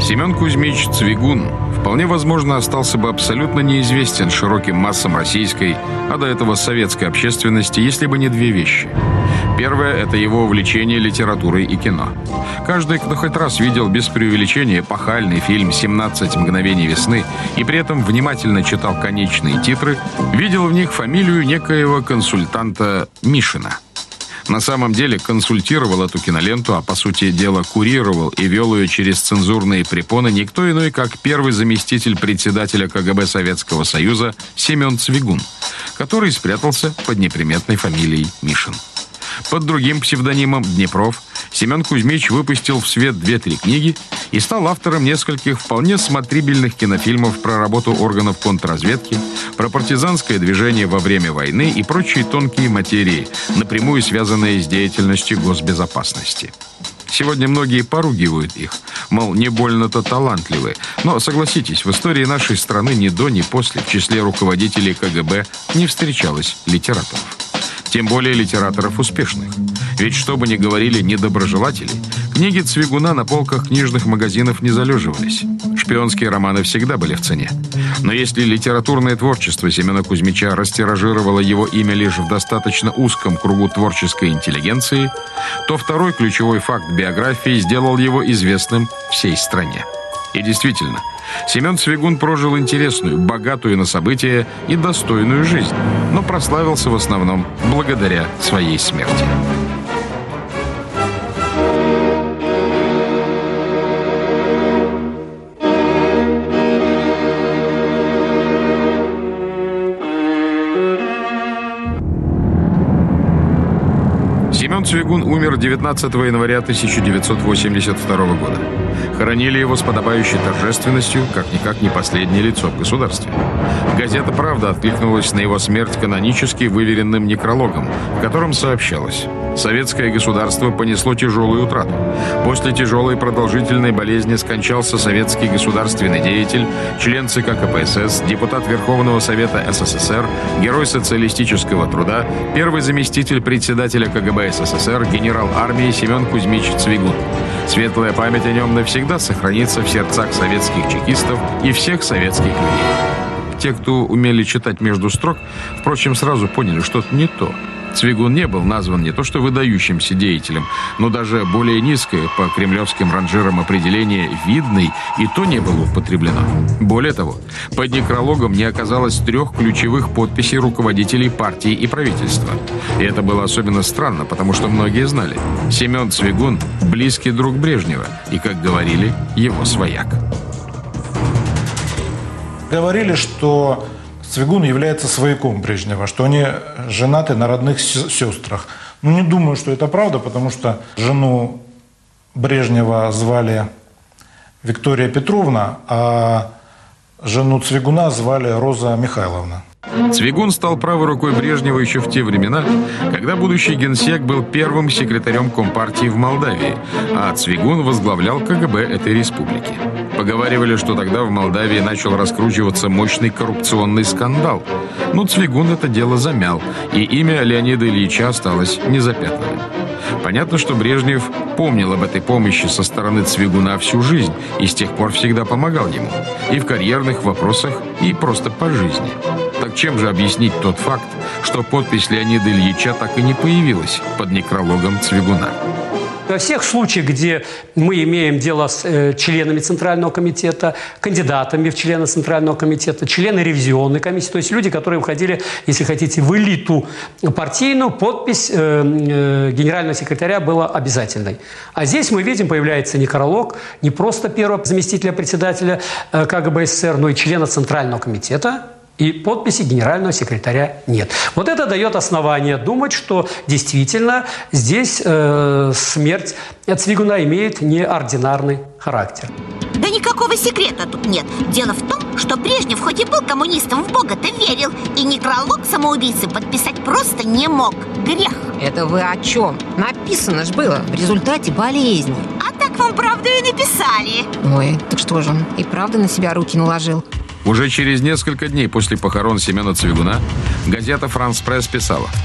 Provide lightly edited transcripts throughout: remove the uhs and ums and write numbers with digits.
Семен Кузьмич Цвигун вполне возможно остался бы абсолютно неизвестен широким массам российской, а до этого советской общественности, если бы не две вещи. Первое – это его увлечение литературой и кино. Каждый, кто хоть раз видел без преувеличения эпохальный фильм «17 мгновений весны» и при этом внимательно читал конечные титры, видел в них фамилию некоего консультанта Мишина. На самом деле консультировал эту киноленту, а по сути дела курировал и вел ее через цензурные препоны никто иной, как первый заместитель председателя КГБ Советского Союза Семен Цвигун, который спрятался под неприметной фамилией Мишин. Под другим псевдонимом Днепров Семен Кузьмич выпустил в свет 2-3 книги и стал автором нескольких вполне смотрибельных кинофильмов про работу органов контрразведки, про партизанское движение во время войны и прочие тонкие материи, напрямую связанные с деятельностью госбезопасности. Сегодня многие поругивают их, мол, не больно-то талантливы. Но, согласитесь, в истории нашей страны ни до, ни после в числе руководителей КГБ не встречалось литераторов. Тем более литераторов успешных. Ведь, что бы ни говорили недоброжелатели, книги Цвигуна на полках книжных магазинов не залеживались. Шпионские романы всегда были в цене. Но если литературное творчество Семена Кузьмича растиражировало его имя лишь в достаточно узком кругу творческой интеллигенции, то второй ключевой факт биографии сделал его известным всей стране. И действительно, Семен Цвигун прожил интересную, богатую на события и достойную жизнь, но прославился в основном благодаря своей смерти. Семен Цвигун умер 19 января 1982 года. Хоронили его с подобающей торжественностью, как-никак не последнее лицо в государстве. Газета «Правда» откликнулась на его смерть канонически выверенным некрологом, в котором сообщалось: советское государство понесло тяжелую утрату. После тяжелой продолжительной болезни скончался советский государственный деятель, член ЦК КПСС, депутат Верховного Совета СССР, герой социалистического труда, первый заместитель председателя КГБ СССР, генерал армии Семен Кузьмич Цвигун. Светлая память о нем навсегда сохранится в сердцах советских чекистов и всех советских людей. Те, кто умели читать между строк, впрочем, сразу поняли, что-то не то. Цвигун не был назван не то что выдающимся деятелем, но даже более низкое по кремлевским ранжирам определение «видный» и то не было употреблено. Более того, под некрологом не оказалось 3 ключевых подписей руководителей партии и правительства. И это было особенно странно, потому что многие знали: Семен Цвигун – близкий друг Брежнева и, как говорили, его свояк. Говорили, что Цвигун является свояком Брежнева, что они женаты на родных сестрах. Но не думаю, что это правда, потому что жену Брежнева звали Виктория Петровна, а жену Цвигуна звали Роза Михайловна. Цвигун стал правой рукой Брежнева еще в те времена, когда будущий генсек был первым секретарем Компартии в Молдавии, а Цвигун возглавлял КГБ этой республики. Поговаривали, что тогда в Молдавии начал раскручиваться мощный коррупционный скандал. Но Цвигун это дело замял, и имя Леонида Ильича осталось незапятнанным. Понятно, что Брежнев помнил об этой помощи со стороны Цвигуна всю жизнь и с тех пор всегда помогал ему. И в карьерных вопросах, и просто по жизни. Так чем же объяснить тот факт, что подпись Леонида Ильича так и не появилась под некрологом Цвигуна? Во всех случаях, где мы имеем дело с членами Центрального комитета, кандидатами в члены Центрального комитета, члены ревизионной комиссии, то есть люди, которые входили, если хотите, в элиту партийную, подпись генерального секретаря была обязательной. А здесь мы видим, появляется некролог не просто первого заместителя председателя КГБ СССР, но и члена Центрального комитета. И подписи генерального секретаря нет. Вот это дает основание думать, что действительно здесь смерть Цвигуна имеет неординарный характер. Да никакого секрета тут нет. Дело в том, что Брежнев хоть и был коммунистом, в Бога-то верил, и некролог самоубийцы подписать просто не мог. Грех. Это вы о чем? Написано ж было в результате болезни. А так вам правду и написали. Ой, так что же он и правда на себя руки наложил? Уже через несколько дней после похорон Семена Цвигуна газета «Франс Пресс» писала: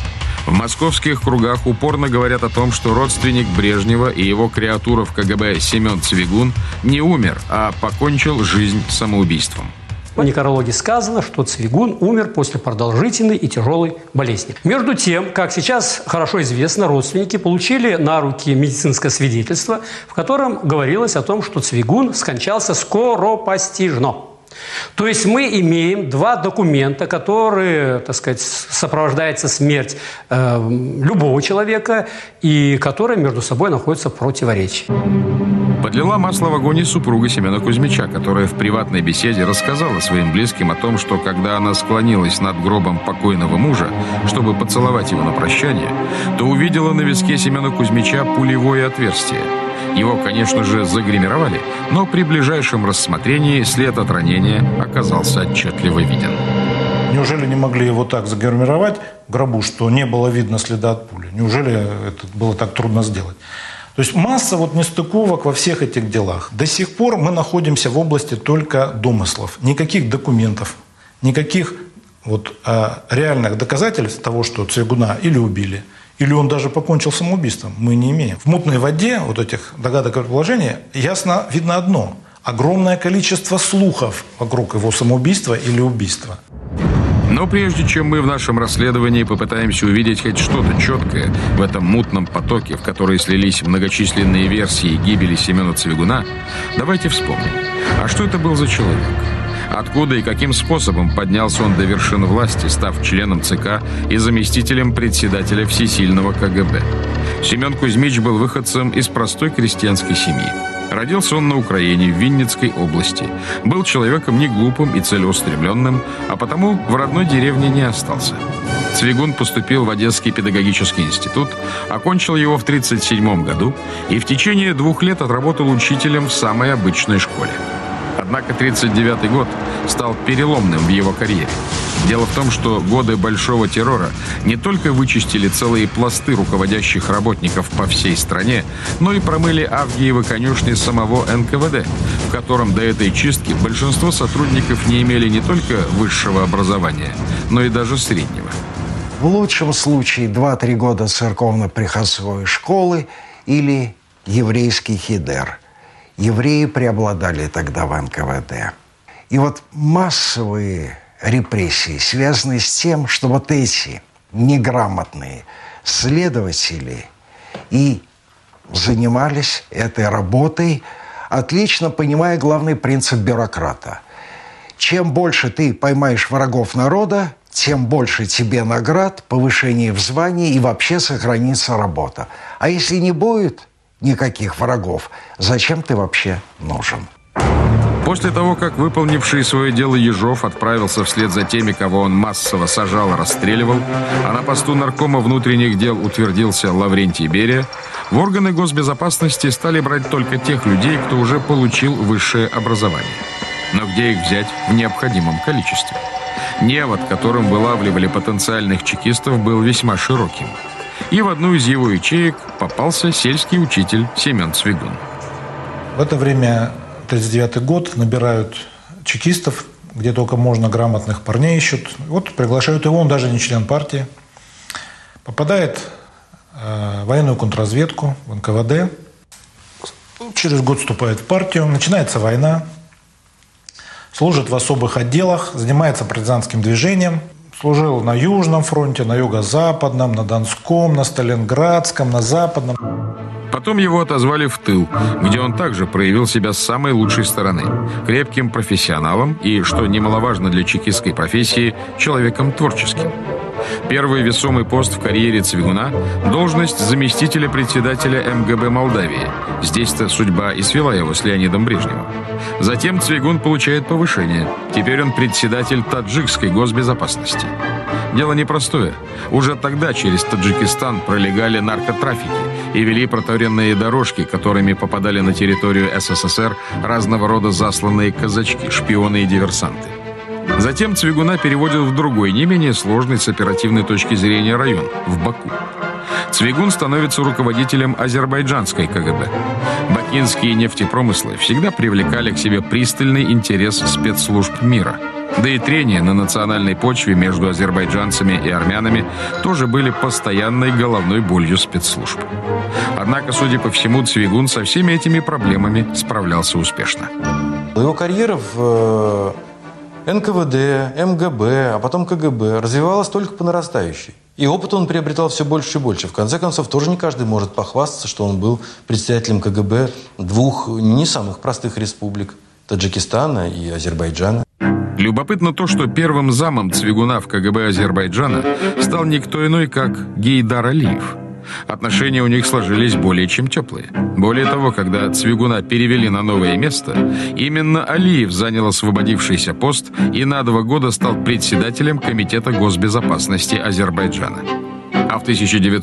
В московских кругах упорно говорят о том, что родственник Брежнева и его креатура в КГБ Семен Цвигун не умер, а покончил жизнь самоубийством. В некрологе сказано, что Цвигун умер после продолжительной и тяжелой болезни. Между тем, как сейчас хорошо известно, родственники получили на руки медицинское свидетельство, в котором говорилось о том, что Цвигун скончался скоропостижно. То есть мы имеем два документа, которые, так сказать, сопровождается смерть любого человека и которые между собой находятся в противоречии. Подлила масло в огонь и супруга Семена Кузьмича, которая в приватной беседе рассказала своим близким о том, что когда она склонилась над гробом покойного мужа, чтобы поцеловать его на прощание, то увидела на виске Семена Кузьмича пулевое отверстие. Его, конечно же, загримировали, но при ближайшем рассмотрении след от ранения оказался отчетливо виден. Неужели не могли его так загримировать в гробу, что не было видно следа от пули? Неужели это было так трудно сделать? То есть масса нестыковок во всех этих делах. До сих пор мы находимся в области только домыслов. Никаких документов, никаких реальных доказательств того, что Цвигуна или убили, или он даже покончил самоубийством, мы не имеем. В мутной воде этих догадок и предположений ясно видно одно. Огромное количество слухов вокруг его самоубийства или убийства. Но прежде чем мы в нашем расследовании попытаемся увидеть хоть что-то четкое в этом мутном потоке, в который слились многочисленные версии гибели Семена Цвигуна, давайте вспомним, а что это был за человек? Откуда и каким способом поднялся он до вершин власти, став членом ЦК и заместителем председателя всесильного КГБ? Семен Кузьмич был выходцем из простой крестьянской семьи. Родился он на Украине, в Винницкой области. Был человеком не глупым и целеустремленным, а потому в родной деревне не остался. Цвигун поступил в Одесский педагогический институт, окончил его в 1937 году и в течение 2 лет отработал учителем в самой обычной школе. Однако 1939 год стал переломным в его карьере. Дело в том, что годы Большого террора не только вычистили целые пласты руководящих работников по всей стране, но и промыли Авгиевы конюшни самого НКВД, в котором до этой чистки большинство сотрудников не имели не только высшего образования, но и даже среднего. В лучшем случае 2-3 года церковно-приходской школы или еврейский хидер. Евреи преобладали тогда в НКВД. И массовые репрессии связаны с тем, что эти неграмотные следователи и занимались этой работой, отлично понимая главный принцип бюрократа. Чем больше ты поймаешь врагов народа, тем больше тебе наград, повышение в звании и вообще сохранится работа. А если не будет никаких врагов, зачем ты вообще нужен? После того, как выполнивший свое дело Ежов отправился вслед за теми, кого он массово сажал и расстреливал, а на посту наркома внутренних дел утвердился Лаврентий Берия, в органы госбезопасности стали брать только тех людей, кто уже получил высшее образование. Но где их взять в необходимом количестве? Невод, которым вылавливали потенциальных чекистов, был весьма широким. И в одну из его ячеек попался сельский учитель Семен Цвигун. В это время, 1939 год, набирают чекистов, где только можно, грамотных парней ищут. Приглашают его, он даже не член партии. Попадает в военную контрразведку, в НКВД. Через год вступает в партию, начинается война. Служит в особых отделах, занимается партизанским движением. Служил на Южном фронте, на Юго-Западном, на Донском, на Сталинградском, на Западном. Потом его отозвали в тыл, где он также проявил себя с самой лучшей стороны. Крепким профессионалом и, что немаловажно для чекистской профессии, человеком творческим. Первый весомый пост в карьере Цвигуна – должность заместителя председателя МГБ Молдавии. Здесь-то судьба и свела его с Леонидом Брежневым. Затем Цвигун получает повышение. Теперь он председатель таджикской госбезопасности. Дело непростое. Уже тогда через Таджикистан пролегали наркотрафики и вели протаренные дорожки, которыми попадали на территорию СССР разного рода засланные казачки, шпионы и диверсанты. Затем Цвигуна переводят в другой, не менее сложный с оперативной точки зрения район – в Баку. Цвигун становится руководителем азербайджанской КГБ. Бакинские нефтепромыслы всегда привлекали к себе пристальный интерес спецслужб мира. Да и трения на национальной почве между азербайджанцами и армянами тоже были постоянной головной болью спецслужб. Однако, судя по всему, Цвигун со всеми этими проблемами справлялся успешно. Его карьера в НКВД, МГБ, а потом КГБ развивалась только по нарастающей. И опыт он приобретал все больше и больше. В конце концов, тоже не каждый может похвастаться, что он был председателем КГБ двух не самых простых республик – Таджикистана и Азербайджана. Любопытно то, что первым замом Цвигуна в КГБ Азербайджана стал никто иной, как Гейдар Алиев. Отношения у них сложились более чем теплые. Более того, когда Цвигуна перевели на новое место, именно Алиев занял освободившийся пост и на 2 года стал председателем Комитета госбезопасности Азербайджана. А в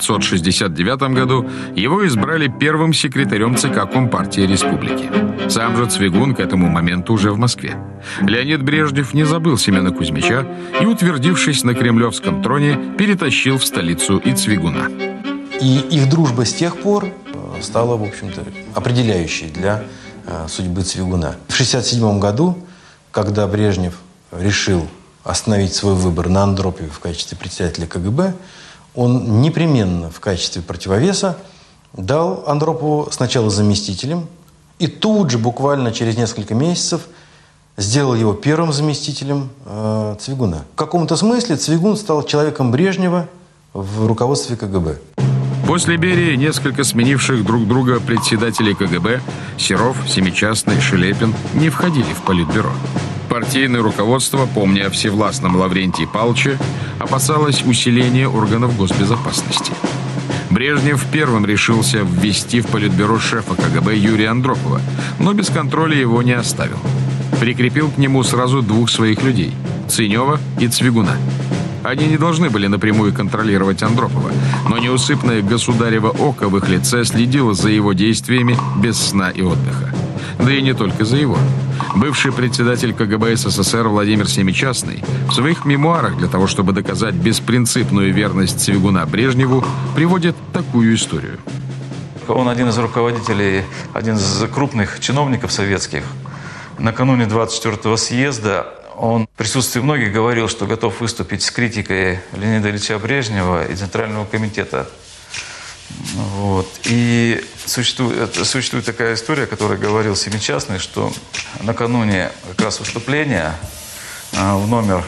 1969 году его избрали первым секретарем ЦК Компартии Республики. Сам же Цвигун к этому моменту уже в Москве. Леонид Брежнев не забыл Семена Кузьмича и, утвердившись на кремлевском троне, перетащил в столицу и Цвигуна. И их дружба с тех пор стала, в общем-то, определяющей для судьбы Цвигуна. В 1967 году, когда Брежнев решил остановить свой выбор на Андропове в качестве председателя КГБ, он непременно в качестве противовеса дал Андропову сначала заместителем, и тут же, буквально через несколько месяцев, сделал его первым заместителем Цвигуна. В каком-то смысле Цвигун стал человеком Брежнева в руководстве КГБ. После Берии несколько сменивших друг друга председателей КГБ Серов, Семичастный, Шелепин не входили в Политбюро. Партийное руководство, помня о всевластном Лаврентии Павловиче, опасалось усиления органов госбезопасности. Брежнев первым решился ввести в Политбюро шефа КГБ Юрия Андропова, но без контроля его не оставил. Прикрепил к нему сразу 2 своих людей – Цинева и Цвигуна. Они не должны были напрямую контролировать Андропова, но неусыпное государево око в их лице следило за его действиями без сна и отдыха. Да и не только за его. Бывший председатель КГБ СССР Владимир Семичастный в своих мемуарах для того, чтобы доказать беспринципную верность Цвигуна Брежневу, приводит такую историю. Он один из руководителей, один из крупных чиновников советских. Накануне 24-го съезда он в присутствии многих говорил, что готов выступить с критикой Леонида Ильича Брежнева и Центрального комитета. Вот. И существует такая история, о которой говорил Семичастный, что накануне как раз выступления в номер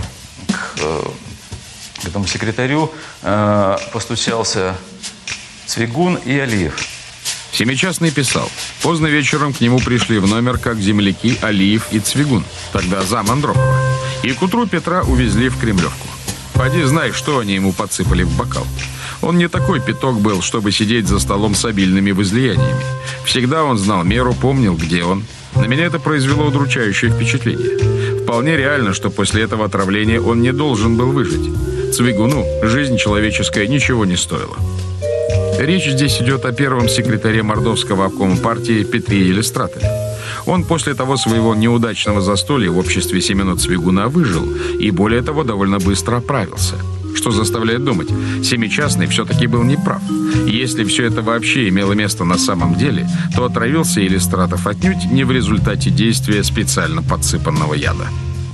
к этому секретарю постучался Цвигун и Алиев. Семичастный писал: поздно вечером к нему пришли в номер как земляки Алиев и Цвигун, тогда зам Андропова. И к утру Петра увезли в Кремлевку. Поди знай, что они ему подсыпали в бокал. Он не такой пяток был, чтобы сидеть за столом с обильными возлияниями. Всегда он знал меру, помнил, где он. На меня это произвело удручающее впечатление. Вполне реально, что после этого отравления он не должен был выжить. Цвигуну жизнь человеческая ничего не стоила. Речь здесь идет о первом секретаре Мордовского обкома партии Петре Елистратове. Он после того своего неудачного застолья в обществе Семена Цвигуна выжил и, более того, довольно быстро оправился. Что заставляет думать, Семичастный все-таки был неправ. Если все это вообще имело место на самом деле, то отравился Елистратов отнюдь не в результате действия специально подсыпанного яда.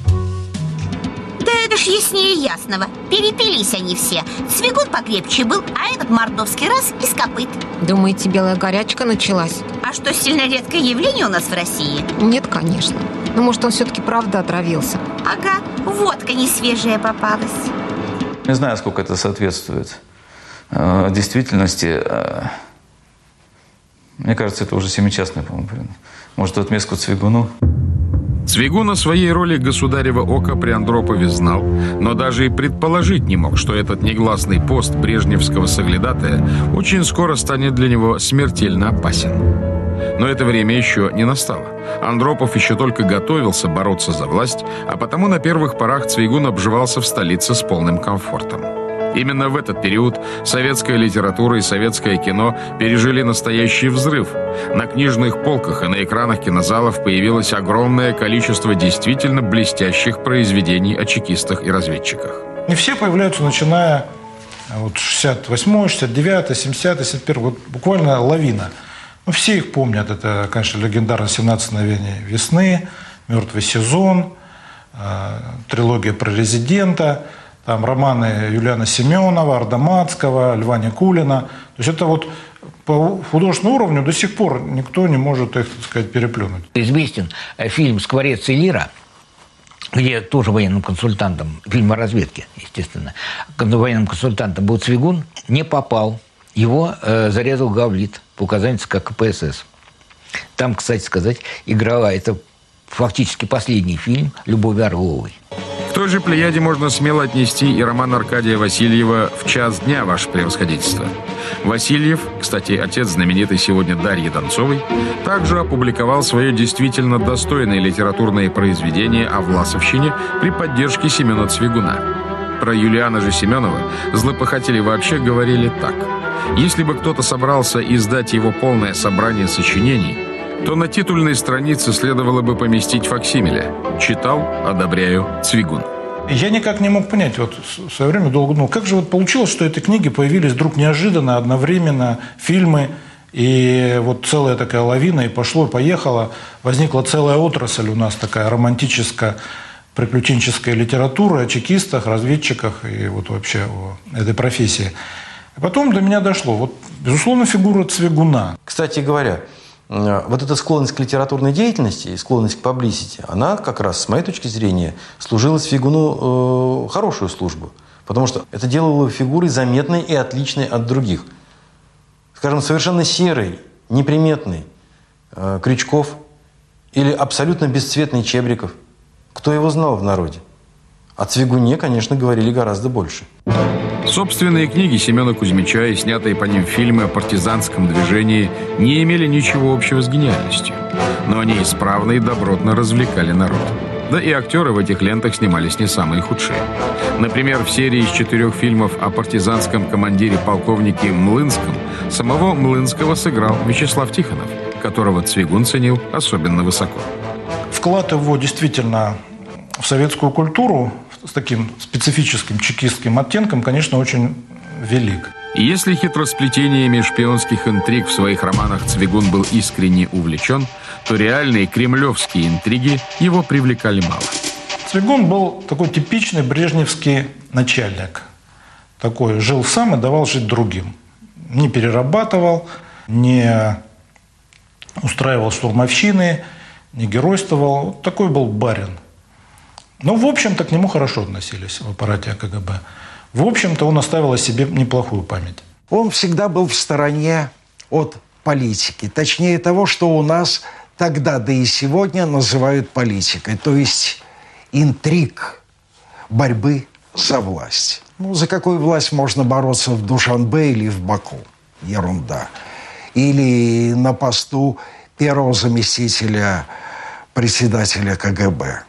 Да это ж яснее ясного. Перепились они все. Цвигун покрепче был, а этот мордовский раз из копыт. Думаете, белая горячка началась? А что, сильно редкое явление у нас в России? Нет, конечно. Но может, он все-таки правда отравился? Ага, водка не свежая попалась. Не знаю, сколько это соответствует действительности. Мне кажется, это уже Семичастный, по-моему. Может, в отместку Цвигуну. Цвигун о своей роли государева ока при Андропове знал, но даже и предположить не мог, что этот негласный пост брежневского соглядатая очень скоро станет для него смертельно опасен. Но это время еще не настало. Андропов еще только готовился бороться за власть, а потому на первых порах Цвигун обживался в столице с полным комфортом. Именно в этот период советская литература и советское кино пережили настоящий взрыв. На книжных полках и на экранах кинозалов появилось огромное количество действительно блестящих произведений о чекистах и разведчиках. И все появляются, начиная вот 68-й, 69-й, 70-й, 71-й, вот буквально лавина. Ну, все их помнят. Это, конечно, легендарное «17 мгновений весны», «Мертвый сезон», трилогия про резидента, там романы Юлиана Семенова, Ардаматского, Льва Никулина. То есть это вот по художественному уровню до сих пор никто не может их, так сказать, переплюнуть. Известен фильм «Скворец и лира», где тоже военным консультантом, фильм о разведке, естественно, военным консультантом был Цвигун, не попал. Его зарезал Гавлит по указанию ЦК КПСС. Там, кстати сказать, играла, это фактически последний фильм Любови Орловой. К той же плеяде можно смело отнести и роман Аркадия Васильева «В час дня, ваше превосходительство». Васильев, кстати, отец знаменитой сегодня Дарьи Донцовой, также опубликовал свое действительно достойное литературное произведение о власовщине при поддержке Семена Цвигуна. Про Юлиана же Семенова злопыхатели вообще говорили так. Если бы кто-то собрался издать его полное собрание сочинений, то на титульной странице следовало бы поместить факсимиле. Читал, одобряю, Цвигун. Я никак не мог понять, вот в свое время долго думал, как же вот получилось, что эти книги появились вдруг неожиданно, одновременно, фильмы, и вот целая такая лавина, и пошло, и поехало. Возникла целая отрасль у нас такая романтическая, приключенческая литература о чекистах, разведчиках и вот вообще о этой профессии. И потом до меня дошло, вот, безусловно, фигура Цвигуна. Кстати говоря, вот эта склонность к литературной деятельности и склонность к паблисити, она как раз, с моей точки зрения, служила Цвигуну хорошую службу. Потому что это делало его фигурой заметной и отличной от других. Скажем, совершенно серый, неприметный Крючков или абсолютно бесцветный Чебриков. Кто его знал в народе? О Цвигуне, конечно, говорили гораздо больше. Собственные книги Семена Кузьмича и снятые по ним фильмы о партизанском движении не имели ничего общего с гениальностью. Но они исправно и добротно развлекали народ. Да и актеры в этих лентах снимались не самые худшие. Например, в серии из 4 фильмов о партизанском командире полковнике Млынском самого Млынского сыграл Вячеслав Тихонов, которого Цвигун ценил особенно высоко. Вклад его действительно в советскую культуру с таким специфическим чекистским оттенком, конечно, очень велик. И если хитросплетениями шпионских интриг в своих романах Цвигун был искренне увлечен, то реальные кремлевские интриги его привлекали мало. Цвигун был такой типичный брежневский начальник. Такой жил сам и давал жить другим. Не перерабатывал, не устраивал штурмовщины, не геройствовал. Вот такой был барин. Но, в общем-то, к нему хорошо относились в аппарате КГБ. В общем-то, он оставил о себе неплохую память. Он всегда был в стороне от политики. Точнее того, что у нас тогда, да и сегодня называют политикой. То есть интриг, борьбы за власть. Ну, за какую власть можно бороться в Душанбе или в Баку? Ерунда. Или на посту первого заместителя председателя КГБ.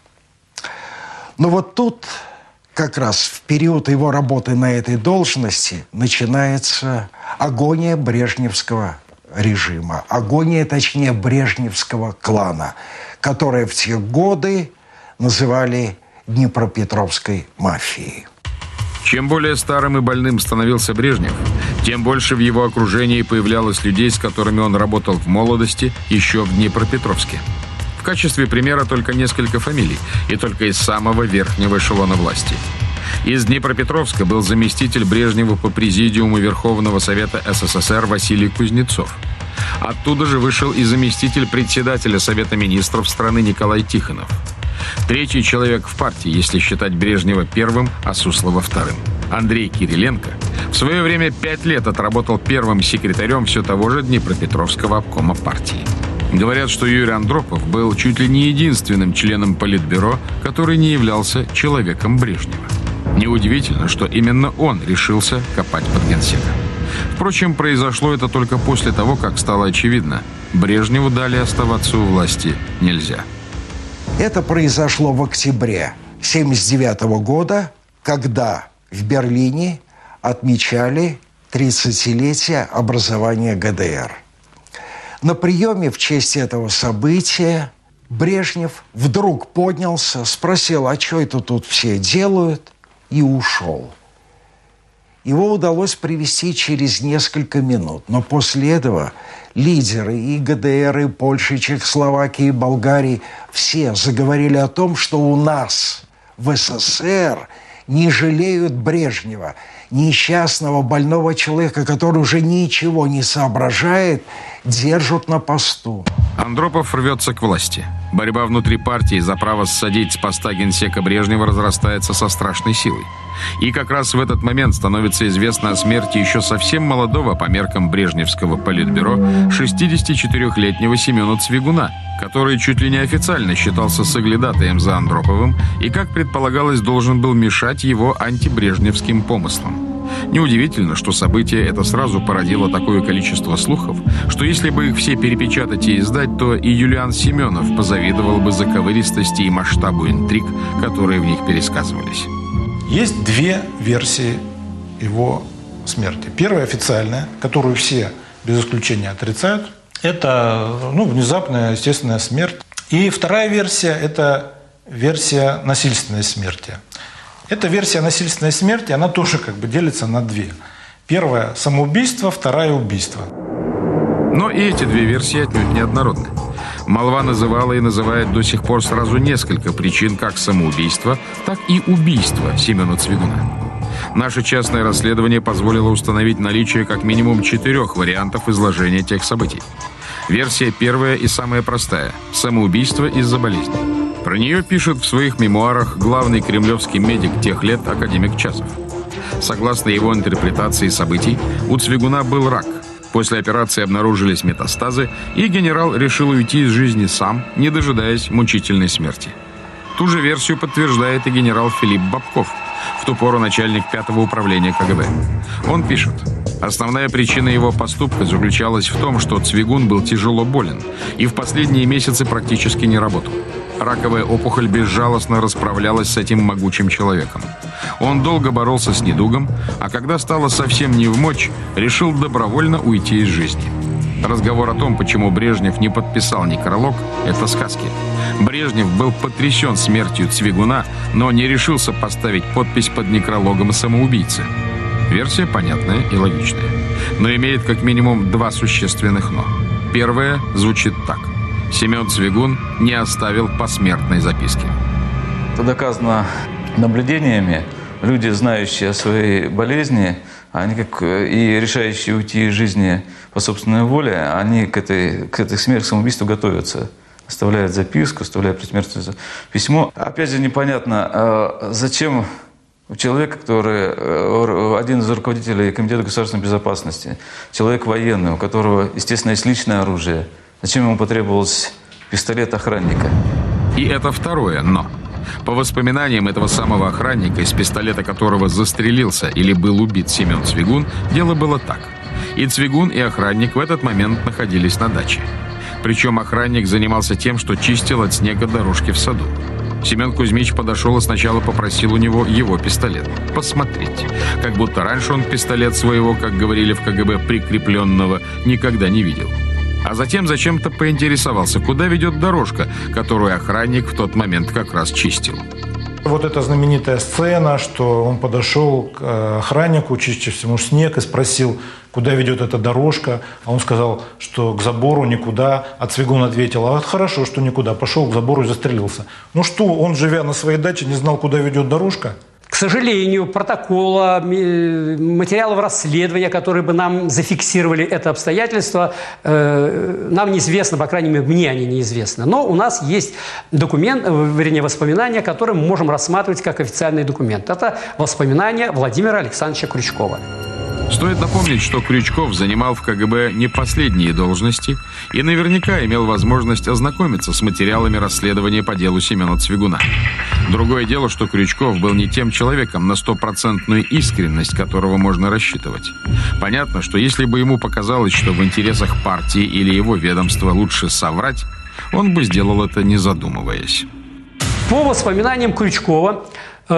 Но вот тут, как раз в период его работы на этой должности, начинается агония брежневского режима. Агония, точнее, брежневского клана, который в те годы называли Днепропетровской мафией. Чем более старым и больным становился Брежнев, тем больше в его окружении появлялось людей, с которыми он работал в молодости еще в Днепропетровске. В качестве примера только несколько фамилий, и только из самого верхнего эшелона власти. Из Днепропетровска был заместитель Брежнева по президиуму Верховного Совета СССР Василий Кузнецов. Оттуда же вышел и заместитель председателя Совета министров страны Николай Тихонов. Третий человек в партии, если считать Брежнева первым, а Суслова вторым. Андрей Кириленко в свое время 5 лет отработал первым секретарем все того же Днепропетровского обкома партии. Говорят, что Юрий Андропов был чуть ли не единственным членом Политбюро, который не являлся человеком Брежнева. Неудивительно, что именно он решился копать под генсека. Впрочем, произошло это только после того, как стало очевидно, Брежневу далее оставаться у власти нельзя. Это произошло в октябре 1979 года, когда в Берлине отмечали 30-летие образования ГДР. На приеме в честь этого события Брежнев вдруг поднялся, спросил, а что это тут все делают, и ушел. Его удалось привести через несколько минут. Но после этого лидеры и ГДР, и Польши, и Чехословакии, и Болгарии все заговорили о том, что у нас в СССР не жалеют Брежнева, несчастного больного человека, который уже ничего не соображает, держат на посту. Андропов рвется к власти. Борьба внутри партии за право ссадить с поста генсека Брежнева разрастается со страшной силой. И как раз в этот момент становится известно о смерти еще совсем молодого по меркам брежневского политбюро 64-летнего Семена Цвигуна, который чуть ли не официально считался соглядатаем за Андроповым и, как предполагалось, должен был мешать его антибрежневским помыслам. Неудивительно, что событие это сразу породило такое количество слухов, что если бы их все перепечатать и издать, то и Юлиан Семенов позавидовал бы заковыристости и масштабу интриг, которые в них пересказывались. Есть две версии его смерти. Первая официальная, которую все без исключения отрицают, это внезапная естественная смерть. И вторая версия – это версия насильственной смерти. Эта версия насильственной смерти, она тоже делится на две. Первая – самоубийство, вторая – убийство. Но и эти две версии отнюдь неоднородны. Молва называла и называет до сих пор сразу несколько причин как самоубийства, так и убийства Семена Цвигуна. Наше частное расследование позволило установить наличие как минимум 4 вариантов изложения тех событий. Версия первая и самая простая – самоубийство из-за болезни. Про нее пишет в своих мемуарах главный кремлевский медик тех лет академик Часов. Согласно его интерпретации событий, у Цвигуна был рак. После операции обнаружились метастазы, и генерал решил уйти из жизни сам, не дожидаясь мучительной смерти. Ту же версию подтверждает и генерал Филипп Бабков, в ту пору начальник 5-го управления КГБ. Он пишет: основная причина его поступка заключалась в том, что Цвигун был тяжело болен и в последние месяцы практически не работал. Раковая опухоль безжалостно расправлялась с этим могучим человеком. Он долго боролся с недугом, а когда стало совсем невмочь, решил добровольно уйти из жизни. Разговор о том, почему Брежнев не подписал некролог, это сказки. Брежнев был потрясен смертью Цвигуна, но не решился поставить подпись под некрологом самоубийцы. Версия понятная и логичная, но имеет как минимум 2 существенных «но». Первое звучит так: Семен Цвигун не оставил посмертной записки. Это доказано наблюдениями. Люди, знающие о своей болезни, они и решающие уйти из жизни по собственной воле, они к этой смерти, к самоубийству готовятся. Оставляют записку, оставляют предсмертное письмо. Опять же, непонятно, зачем человек, который один из руководителей Комитета государственной безопасности, человек военный, у которого, естественно, есть личное оружие, зачем ему потребовался пистолет охранника? И это второе «но». По воспоминаниям этого самого охранника, из пистолета которого застрелился или был убит Семен Цвигун, дело было так. И Цвигун, и охранник в этот момент находились на даче. Причем охранник занимался тем, что чистил от снега дорожки в саду. Семен Кузьмич подошел и сначала попросил у него его пистолет посмотреть. Как будто раньше он пистолет своего, как говорили в КГБ, прикрепленного, никогда не видел. А затем зачем-то поинтересовался, куда ведет дорожка, которую охранник в тот момент как раз чистил. Вот эта знаменитая сцена, что он подошел к охраннику, чистившему снег, и спросил, куда ведет эта дорожка. А он сказал, что к забору никуда. А Цвигун ответил: а хорошо, что никуда. Пошел к забору и застрелился. Ну что, он, живя на своей даче, не знал, куда ведет дорожка? К сожалению, протокола, материалов расследования, которые бы нам зафиксировали это обстоятельство, нам неизвестно, по крайней мере, мне они неизвестны. Но у нас есть воспоминания, которые мы можем рассматривать как официальный документ. Это воспоминания Владимира Александровича Крючкова. Стоит напомнить, что Крючков занимал в КГБ не последние должности и наверняка имел возможность ознакомиться с материалами расследования по делу Семена Цвигуна. Другое дело, что Крючков был не тем человеком, на 100% искренность которого можно рассчитывать. Понятно, что если бы ему показалось, что в интересах партии или его ведомства лучше соврать, он бы сделал это, не задумываясь. По воспоминаниям Крючкова,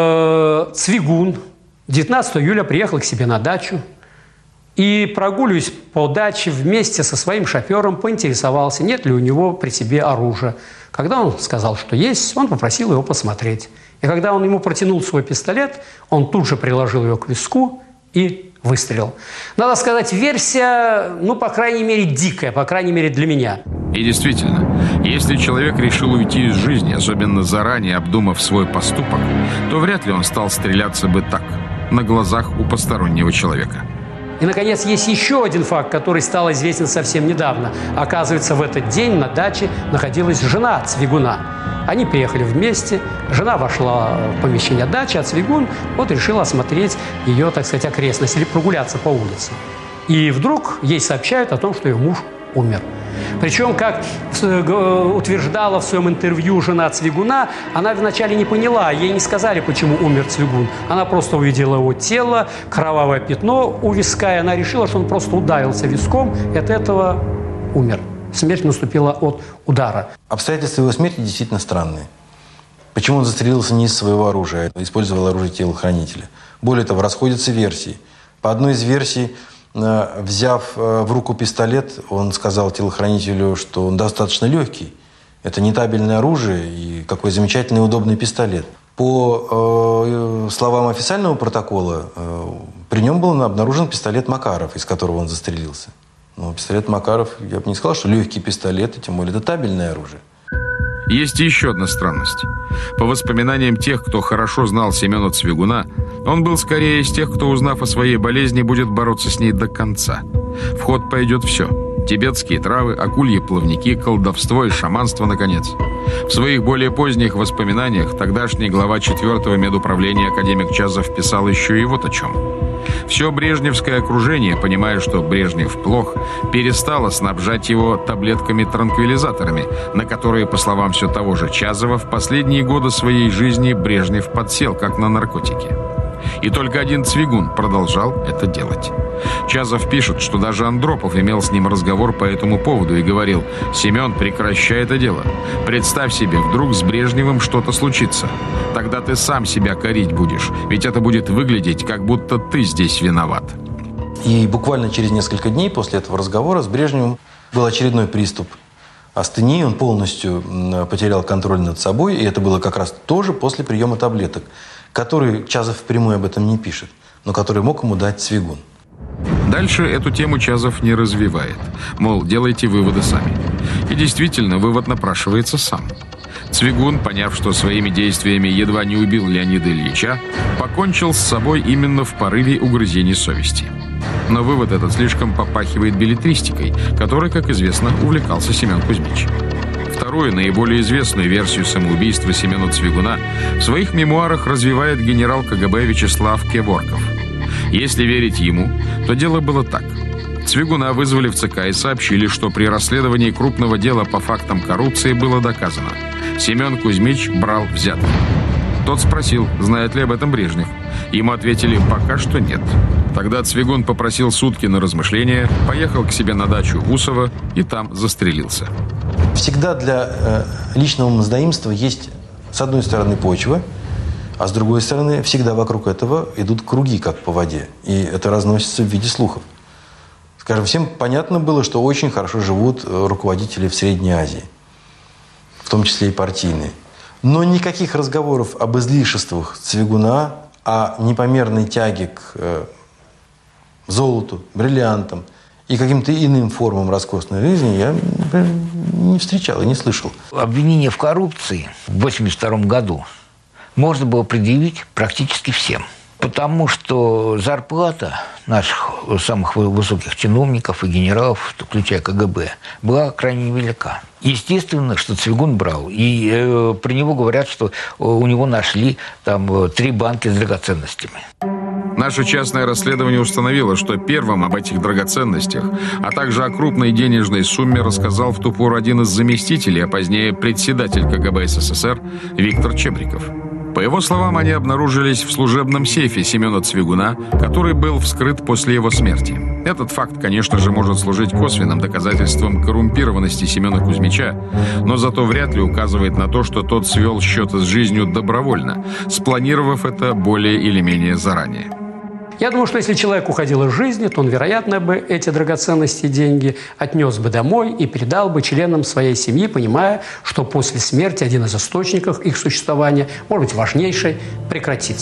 Цвигун 19 июля приехал к себе на дачу и, прогуливаясь по даче, вместе со своим шофером поинтересовался, нет ли у него при себе оружия. Когда он сказал, что есть, он попросил его посмотреть. И когда он ему протянул свой пистолет, он тут же приложил его к виску и выстрелил. Надо сказать, версия, ну, по крайней мере, дикая, по крайней мере, для меня. И действительно, если человек решил уйти из жизни, особенно заранее обдумав свой поступок, то вряд ли он стал стреляться бы так, на глазах у постороннего человека. И, наконец, есть еще один факт, который стал известен совсем недавно. Оказывается, в этот день на даче находилась жена Цвигуна. Они приехали вместе, жена вошла в помещение дачи, а Цвигун вот решил осмотреть ее, так сказать, окрестности или прогуляться по улице. И вдруг ей сообщают о том, что ее муж умер. Причем, как утверждала в своем интервью жена Цвигуна, она вначале не поняла, ей не сказали, почему умер Цвигун. Она просто увидела его тело, кровавое пятно у виска, и она решила, что он просто ударился виском, и от этого умер. Смерть наступила от удара. Обстоятельства его смерти действительно странные. Почему он застрелился не из своего оружия, а использовал оружие телохранителя? Более того, расходятся версии. По одной из версий, взяв в руку пистолет, он сказал телохранителю, что он достаточно легкий. Это не табельное оружие, и какой замечательный и удобный пистолет. По словам официального протокола, при нем был обнаружен пистолет Макаров, из которого он застрелился. Но пистолет Макаров, я бы не сказал, что легкий пистолет, и тем более это табельное оружие. Есть еще одна странность. По воспоминаниям тех, кто хорошо знал Семена Цвигуна, он был скорее из тех, кто, узнав о своей болезни, будет бороться с ней до конца. В ход пойдет все. Тибетские травы, акульи плавники, колдовство и шаманство, наконец. В своих более поздних воспоминаниях тогдашний глава 4-го медуправления академик Чазов писал еще и вот о чем. Все брежневское окружение, понимая, что Брежнев плох, перестало снабжать его таблетками-транквилизаторами, на которые, по словам все того же Чазова, в последние годы своей жизни Брежнев подсел, как на наркотики. И только один Цвигун продолжал это делать. Чазов пишет, что даже Андропов имел с ним разговор по этому поводу и говорил: «Семен, прекращай это дело. Представь себе, вдруг с Брежневым что-то случится. Тогда ты сам себя корить будешь, ведь это будет выглядеть, как будто ты здесь виноват». И буквально через несколько дней после этого разговора с Брежневым был очередной приступ астении. Он полностью потерял контроль над собой, и это было как раз тоже после приема таблеток, который Чазов впрямую об этом не пишет, но который мог ему дать Цвигун. Дальше эту тему Чазов не развивает. Мол, делайте выводы сами. И действительно, вывод напрашивается сам. Цвигун, поняв, что своими действиями едва не убил Леонида Ильича, покончил с собой именно в порыве угрызений совести. Но вывод этот слишком попахивает беллетристикой, которой, как известно, увлекался Семен Кузьмич. Вторую, наиболее известную версию самоубийства Семена Цвигуна в своих мемуарах развивает генерал КГБ Вячеслав Кеворков. Если верить ему, то дело было так. Цвигуна вызвали в ЦК и сообщили, что при расследовании крупного дела по фактам коррупции было доказано: Семен Кузьмич брал взятки. Тот спросил, знает ли об этом Брежнев. Ему ответили: пока что нет. Тогда Цвигун попросил сутки на размышление, поехал к себе на дачу в Усово и там застрелился. Всегда для личного мздоимства есть, с одной стороны, почва, а с другой стороны, всегда вокруг этого идут круги, как по воде. И это разносится в виде слухов. Скажем, всем понятно было, что очень хорошо живут руководители в Средней Азии, в том числе и партийные. Но никаких разговоров об излишествах Цвигуна, о непомерной тяге к золоту, бриллиантам и каким-то иным формам роскошной жизни я не встречал и не слышал. Обвинение в коррупции в 1982 году можно было предъявить практически всем. Потому что зарплата наших самых высоких чиновников и генералов, включая КГБ, была крайне невелика. Естественно, что Цвигун брал. И про него говорят, что у него нашли там 3 банки с драгоценностями. Наше частное расследование установило, что первым об этих драгоценностях, а также о крупной денежной сумме рассказал в ту пору один из заместителей, а позднее председатель КГБ СССР Виктор Чебриков. По его словам, они обнаружились в служебном сейфе Семена Цвигуна, который был вскрыт после его смерти. Этот факт, конечно же, может служить косвенным доказательством коррумпированности Семена Кузьмича, но зато вряд ли указывает на то, что тот свел счеты с жизнью добровольно, спланировав это более или менее заранее. Я думаю, что если человек уходил из жизни, то он, вероятно, бы эти драгоценности и деньги отнес бы домой и передал бы членам своей семьи, понимая, что после смерти один из источников их существования, может быть, важнейший, прекратится.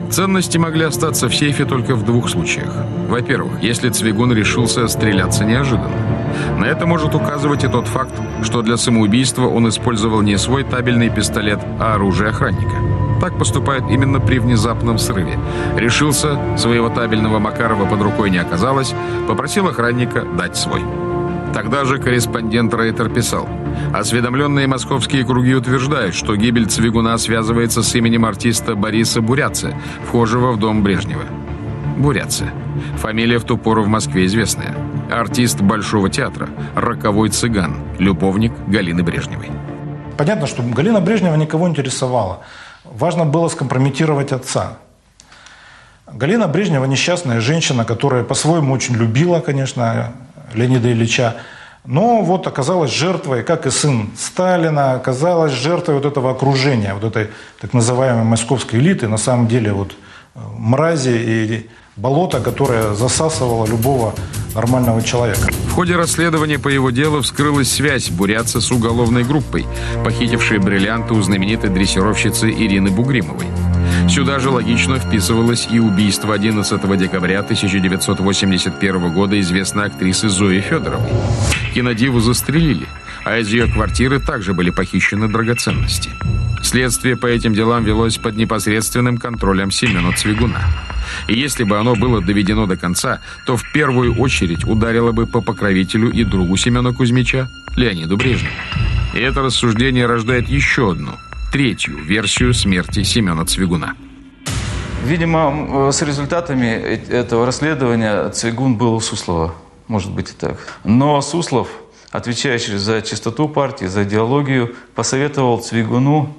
Ценности могли остаться в сейфе только в двух случаях. Во-первых, если Цвигун решился стреляться неожиданно. На это может указывать и тот факт, что для самоубийства он использовал не свой табельный пистолет, а оружие охранника. Так поступают именно при внезапном срыве. Решился, своего табельного Макарова под рукой не оказалось, попросил охранника дать свой. Тогда же корреспондент Рейтер писал: осведомленные московские круги утверждают, что гибель Цвигуна связывается с именем артиста Бориса Бурятца, вхожего в дом Брежнева. Бурятца. Фамилия в ту пору в Москве известная. Артист Большого театра, роковой цыган, любовник Галины Брежневой. Понятно, что Галина Брежнева никого интересовала. Важно было скомпрометировать отца. Галина Брежнева несчастная женщина, которая по-своему очень любила, конечно, Леонида Ильича, но вот оказалась жертвой, как и сын Сталина, оказалась жертвой вот этого окружения, вот этой так называемой московской элиты, на самом деле вот мрази и болото, которое засасывало любого нормального человека. В ходе расследования по его делу вскрылась связь Бурятца с уголовной группой, похитившей бриллианты у знаменитой дрессировщицы Ирины Бугримовой. Сюда же логично вписывалось и убийство 11 декабря 1981 года известной актрисы Зои Федоровой. Кинодиву застрелили, а из ее квартиры также были похищены драгоценности. Следствие по этим делам велось под непосредственным контролем Семена Цвигуна. И если бы оно было доведено до конца, то в первую очередь ударило бы по покровителю и другу Семена Кузьмича, Леониду Брежневу. И это рассуждение рождает еще одну, третью версию смерти Семена Цвигуна. Видимо, с результатами этого расследования Цвигун был у Суслова. Может быть и так. Но Суслов, отвечающий за чистоту партии, за идеологию, посоветовал Цвигуну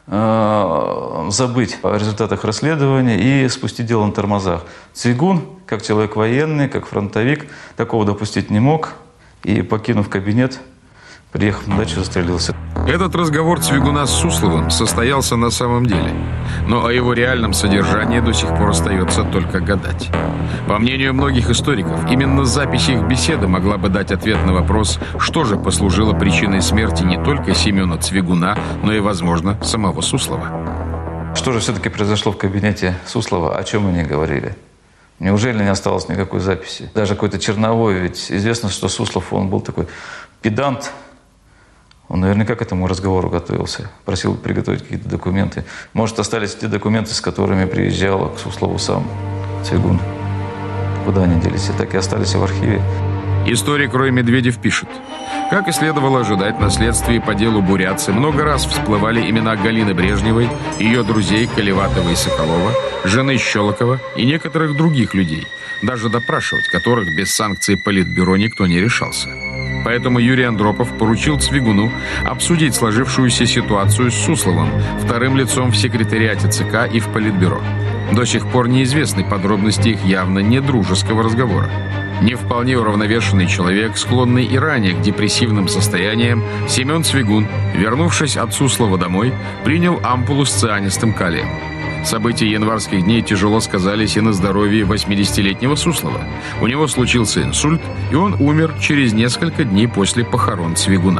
забыть о результатах расследования и спустить дело на тормозах. Цвигун, как человек военный, как фронтовик, такого допустить не мог. И, покинув кабинет, приехав на дачу, застрелился. Этот разговор Цвигуна с Сусловым состоялся на самом деле. Но о его реальном содержании до сих пор остается только гадать. По мнению многих историков, именно запись их беседы могла бы дать ответ на вопрос, что же послужило причиной смерти не только Семена Цвигуна, но и, возможно, самого Суслова. Что же все-таки произошло в кабинете Суслова? О чем они говорили? Неужели не осталось никакой записи? Даже какой-то черновой, ведь известно, что Суслов, он был такой педант. Он наверняка к этому разговору готовился. Просил приготовить какие-то документы. Может, остались те документы, с которыми приезжал к Суслову сам Цвигун. Куда они делись? И так и остались в архиве. Историк Рой Медведев пишет: как и следовало ожидать, на следствии по делу Бурятцы много раз всплывали имена Галины Брежневой, ее друзей Колеватова и Соколова, жены Щелокова и некоторых других людей, даже допрашивать которых без санкций Политбюро никто не решался. Поэтому Юрий Андропов поручил Цвигуну обсудить сложившуюся ситуацию с Сусловым, вторым лицом в секретариате ЦК и в Политбюро. До сих пор неизвестны подробности их явно недружеского разговора. Не вполне уравновешенный человек, склонный и ранее к депрессивным состояниям, Семен Цвигун, вернувшись от Суслова домой, принял ампулу с цианистым калием. События январских дней тяжело сказались и на здоровье 80-летнего Суслова. У него случился инсульт, и он умер через несколько дней после похорон Цвигуна.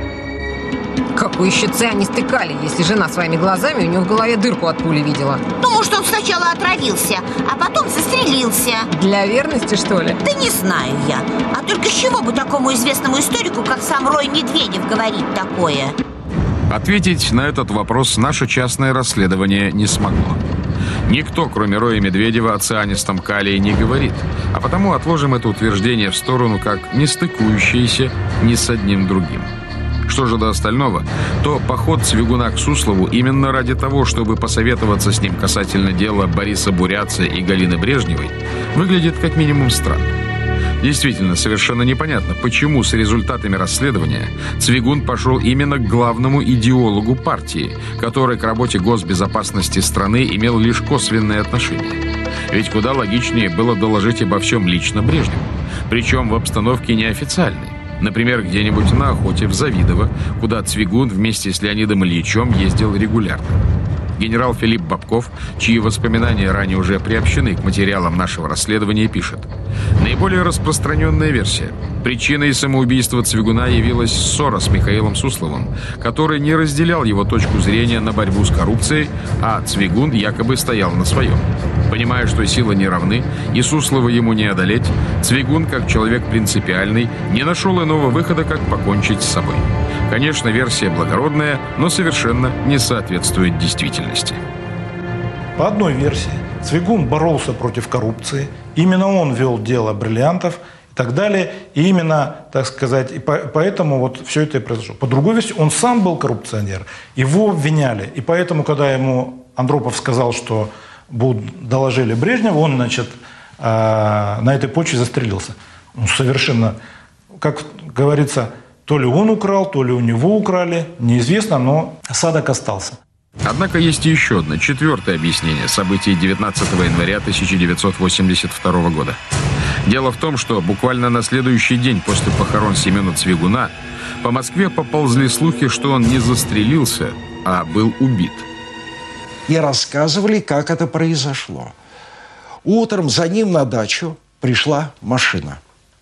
Какой еще цианистый калий, если жена своими глазами у него в голове дырку от пули видела? Ну, может, он сначала отравился, а потом застрелился. Для верности, что ли? Да не знаю я. А только с чего бы такому известному историку, как сам Рой Медведев, говорить такое? Ответить на этот вопрос наше частное расследование не смогло. Никто, кроме Роя Медведева, о цианистом калии не говорит, а потому отложим это утверждение в сторону как не стыкующееся ни с одним другим. Что же до остального, то поход Цвигуна к Суслову именно ради того, чтобы посоветоваться с ним касательно дела Бориса Бурятца и Галины Брежневой, выглядит как минимум странно. Действительно, совершенно непонятно, почему с результатами расследования Цвигун пошел именно к главному идеологу партии, который к работе госбезопасности страны имел лишь косвенное отношение. Ведь куда логичнее было доложить обо всем лично Брежневу, причем в обстановке неофициальной. Например, где-нибудь на охоте в Завидово, куда Цвигун вместе с Леонидом Ильичем ездил регулярно. Генерал Филипп Бобков, чьи воспоминания ранее уже приобщены к материалам нашего расследования, пишет. Наиболее распространенная версия. Причиной самоубийства Цвигуна явилась ссора с Михаилом Сусловым, который не разделял его точку зрения на борьбу с коррупцией, а Цвигун якобы стоял на своем. Понимая, что силы не равны и Суслова ему не одолеть, Цвигун, как человек принципиальный, не нашел иного выхода, как покончить с собой. Конечно, версия благородная, но совершенно не соответствует действительности. По одной версии, Цвигун боролся против коррупции, именно он вел дело бриллиантов и так далее, и именно, так сказать, и поэтому вот все это и произошло. По другой версии, он сам был коррупционер, его обвиняли, и поэтому, когда ему Андропов сказал, что доложили Брежневу, он, значит, на этой почве застрелился. Ну, совершенно, как говорится, то ли он украл, то ли у него украли, неизвестно, но осадок остался. Однако есть еще одно, четвертое объяснение событий 19 января 1982 года. Дело в том, что буквально на следующий день после похорон Семена Цвигуна по Москве поползли слухи, что он не застрелился, а был убит. И рассказывали, как это произошло. Утром за ним на дачу пришла машина.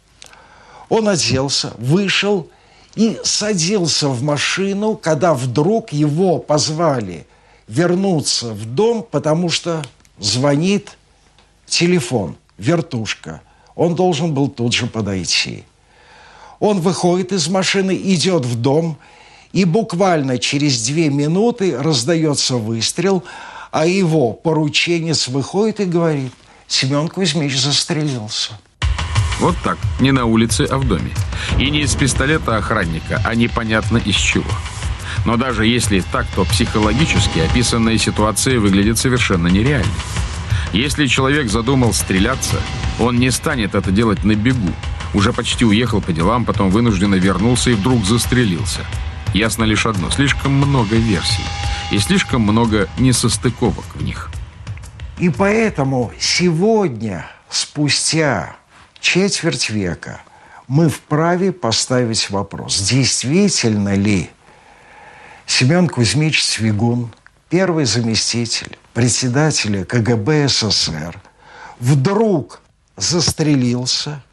Он оделся, вышел и садился в машину, когда вдруг его позвали вернуться в дом, потому что звонит телефон, вертушка. Он должен был тут же подойти. Он выходит из машины, идет в дом, и буквально через 2 минуты раздается выстрел, а его порученец выходит и говорит: Семен Кузьмич застрелился. Вот так, не на улице, а в доме. И не из пистолета охранника, а непонятно из чего. Но даже если так, то психологически описанная ситуация выглядит совершенно нереальной. Если человек задумал стреляться, он не станет это делать на бегу. Уже почти уехал по делам, потом вынужденно вернулся и вдруг застрелился. Ясно лишь одно: слишком много версий и слишком много несостыковок в них. И поэтому сегодня, спустя четверть века, мы вправе поставить вопрос: действительно ли Семен Кузьмич Цвигун, первый заместитель председателя КГБ СССР, вдруг застрелился,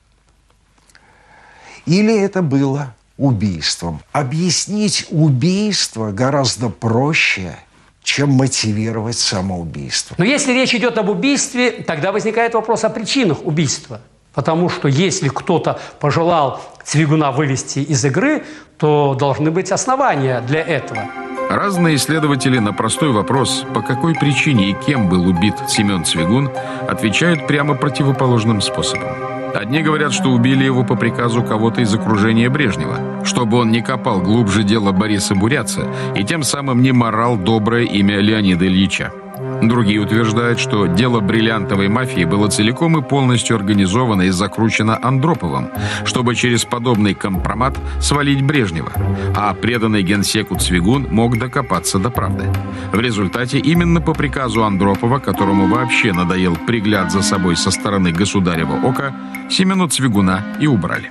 или это было убийством? Объяснить убийство гораздо проще, чем мотивировать самоубийство. Но если речь идет об убийстве, тогда возникает вопрос о причинах убийства. Потому что если кто-то пожелал Цвигуна вывести из игры, то должны быть основания для этого. Разные исследователи на простой вопрос, по какой причине и кем был убит Семен Цвигун, отвечают прямо противоположным способом. Одни говорят, что убили его по приказу кого-то из окружения Брежнева, чтобы он не копал глубже дело Бориса Бурятца и тем самым не марал доброе имя Леонида Ильича. Другие утверждают, что дело бриллиантовой мафии было целиком и полностью организовано и закручено Андроповым, чтобы через подобный компромат свалить Брежнева, а преданный генсеку Цвигун мог докопаться до правды. В результате именно по приказу Андропова, которому вообще надоел пригляд за собой со стороны государева ока, Семена Цвигуна и убрали.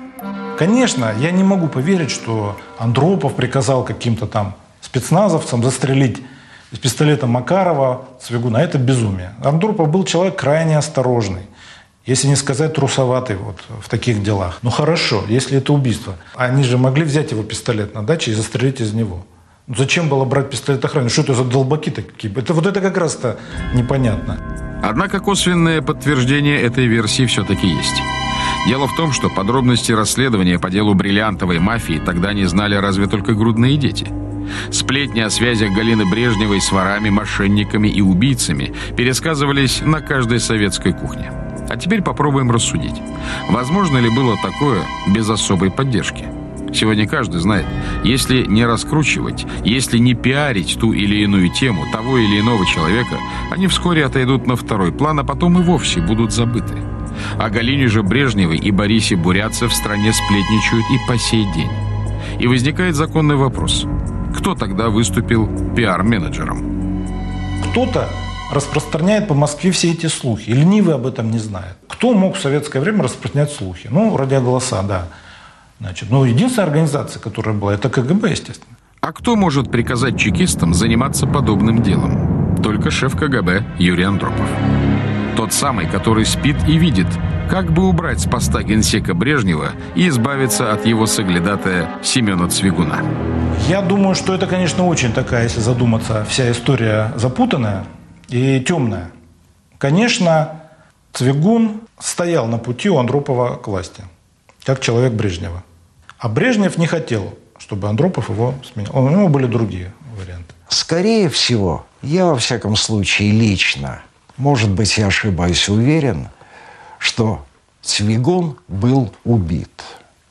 Конечно, я не могу поверить, что Андропов приказал каким-то там спецназовцам застрелить из пистолета Макарова Цвигуна. Это безумие. Андропов был человек крайне осторожный, если не сказать трусоватый вот в таких делах. Ну хорошо, если это убийство. Они же могли взять его пистолет на даче и застрелить из него. Ну, зачем было брать пистолет охраны? Что это за долбаки такие? Это как раз-то непонятно. Однако косвенное подтверждение этой версии все-таки есть. Дело в том, что подробности расследования по делу бриллиантовой мафии тогда не знали разве только грудные дети. Сплетни о связях Галины Брежневой с ворами, мошенниками и убийцами пересказывались на каждой советской кухне. А теперь попробуем рассудить. Возможно ли было такое без особой поддержки? Сегодня каждый знает, если не раскручивать, если не пиарить ту или иную тему того или иного человека, они вскоре отойдут на второй план, а потом и вовсе будут забыты. О Галине же Брежневой и Борисе Бурятце в стране сплетничают и по сей день. И возникает законный вопрос: кто тогда выступил пиар-менеджером? Кто-то распространяет по Москве все эти слухи. И ленивый об этом не знает. Кто мог в советское время распространять слухи? Ну, радиоголоса, да. Значит, единственная организация, которая была, это КГБ, естественно. А кто может приказать чекистам заниматься подобным делом? Только шеф КГБ Юрий Андропов. Тот самый, который спит и видит, как бы убрать с поста генсека Брежнева и избавиться от его соглядатая Семена Цвигуна. Я думаю, что это, конечно, очень такая, если задуматься, вся история запутанная и темная. Конечно, Цвигун стоял на пути у Андропова к власти, как человек Брежнева. А Брежнев не хотел, чтобы Андропов его сменил. У него были другие варианты. Скорее всего, я во всяком случае лично, может быть, я ошибаюсь, уверен, что Цвигун был убит.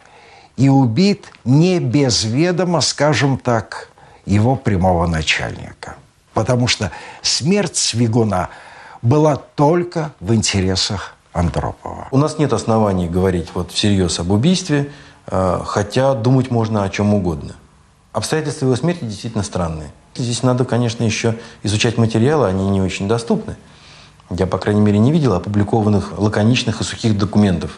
И убит не без ведома, скажем так, его прямого начальника. Потому что смерть Цвигуна была только в интересах Андропова. У нас нет оснований говорить вот всерьез об убийстве, хотя думать можно о чем угодно. Обстоятельства его смерти действительно странные. Здесь надо, конечно, еще изучать материалы, они не очень доступны. Я, по крайней мере, не видел опубликованных лаконичных и сухих документов.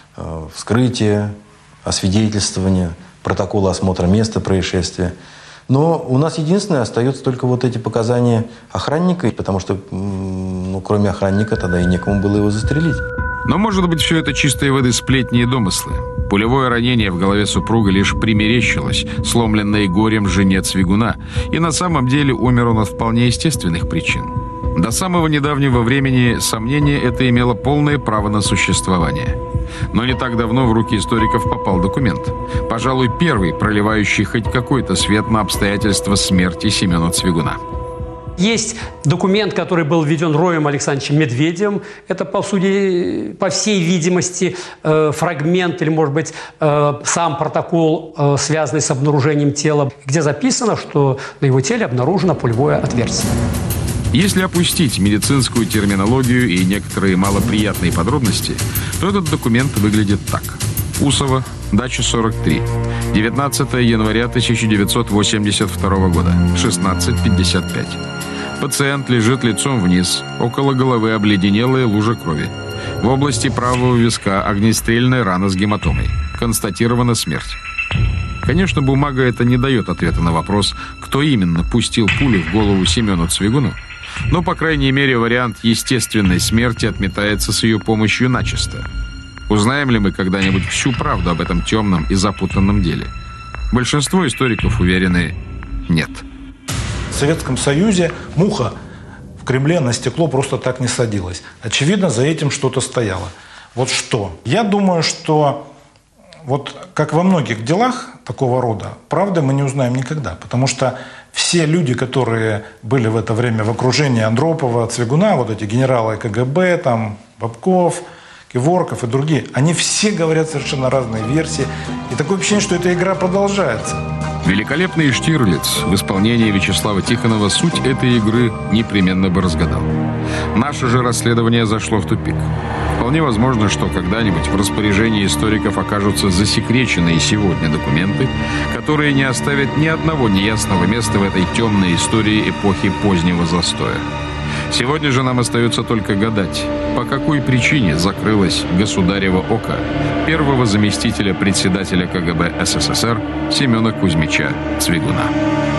Вскрытие, освидетельствование, протоколы осмотра места происшествия. Но у нас единственное остается только вот эти показания охранника, потому что, кроме охранника, тогда и некому было его застрелить. Но, может быть, все это чистой воды сплетни и домыслы. Пулевое ранение в голове супруга лишь примерещилось, сломленное горем жене Цвигуна, и на самом деле умер он от вполне естественных причин. До самого недавнего времени сомнение это имело полное право на существование. Но не так давно в руки историков попал документ, пожалуй, первый, проливающий хоть какой-то свет на обстоятельства смерти Семена Цвигуна. Есть документ, который был введен Роем Александровичем Медведевым. Это, по всей видимости, фрагмент или, может быть, сам протокол, связанный с обнаружением тела, где записано, что на его теле обнаружено пулевое отверстие. Если опустить медицинскую терминологию и некоторые малоприятные подробности, то этот документ выглядит так. Усово, дача 43, 19 января 1982 года, 16:55. Пациент лежит лицом вниз, около головы обледенелая лужа крови. В области правого виска огнестрельная рана с гематомой. Констатирована смерть. Конечно, бумага эта не дает ответа на вопрос, кто именно пустил пулю в голову Семену Цвигуну. Но, по крайней мере, вариант естественной смерти отметается с ее помощью начисто. Узнаем ли мы когда-нибудь всю правду об этом темном и запутанном деле? Большинство историков уверены – нет. В Советском Союзе муха в Кремле на стекло просто так не садилась. Очевидно, за этим что-то стояло. Вот что? Я думаю, что вот как во многих делах такого рода, правды мы не узнаем никогда. Потому что все люди, которые были в это время в окружении Андропова, Цвигуна, вот эти генералы КГБ, там, Бабков, Киворков и другие, они все говорят совершенно разные версии. И такое ощущение, что эта игра продолжается. Великолепный Штирлиц в исполнении Вячеслава Тихонова суть этой игры непременно бы разгадал. Наше же расследование зашло в тупик. Вполне возможно, что когда-нибудь в распоряжении историков окажутся засекреченные сегодня документы, которые не оставят ни одного неясного места в этой темной истории эпохи позднего застоя. Сегодня же нам остается только гадать, по какой причине закрылось государево око первого заместителя председателя КГБ СССР Семена Кузьмича Цвигуна.